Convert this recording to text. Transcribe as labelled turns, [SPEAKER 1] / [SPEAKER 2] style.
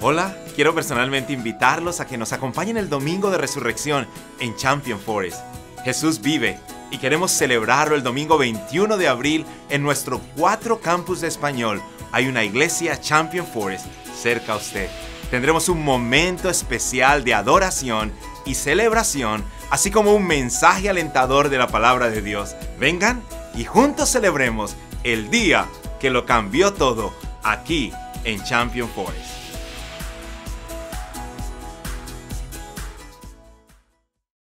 [SPEAKER 1] Hola, quiero personalmente invitarlos a que nos acompañen el domingo de resurrección en Champion Forest. Jesús vive y queremos celebrarlo el domingo 21 de abril en nuestro 4 campus de español. Hay una iglesia Champion Forest cerca a usted. Tendremos un momento especial de adoración y celebración, así como un mensaje alentador de la palabra de Dios. Vengan y juntos celebremos el día que lo cambió todo aquí en Champion Forest.